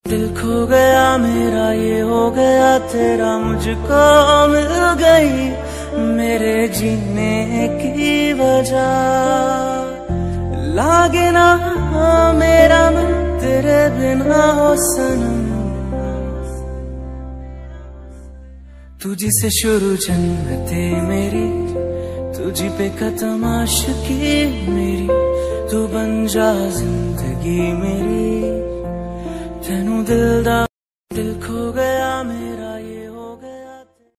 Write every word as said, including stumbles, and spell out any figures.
दिल खो गया मेरा, ये हो गया तेरा, मुझको मिल गई मेरे जीने की वजह। लागे ना मेरा मन तेरे बिना हो सनम, तुझी से शुरू जन्नते मेरी, तुझी पे खत्म आशिकी मेरी, तू बन जा जिंदगी मेरी, तेनू दिल दा दिल खो गया मेरा।